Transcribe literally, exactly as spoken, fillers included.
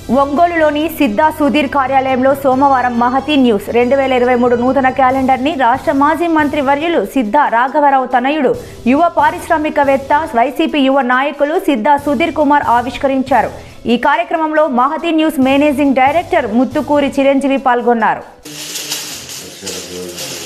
ఒంగోలులోని సిద్ధా సుధీర్ కార్యాలయంలో సోమవారం మహతి న్యూస్ రెండు వేల ఇరవై మూడు నూతన క్యాలెండర్ని రాష్ట్ర మాజీ మంత్రి వర్యులు సిద్ధా రాఘవరావు తనయుడు యువ పారిశ్రామికవేత్త వైసీపీ యువ నాయకులు సిద్ధా సుధీర్ కుమార్ ఆవిష్కరించారు. ఈ కార్యక్రమంలో Mahathi news managing director Muthukuri Chiranjeevi పాల్గొన్నారు.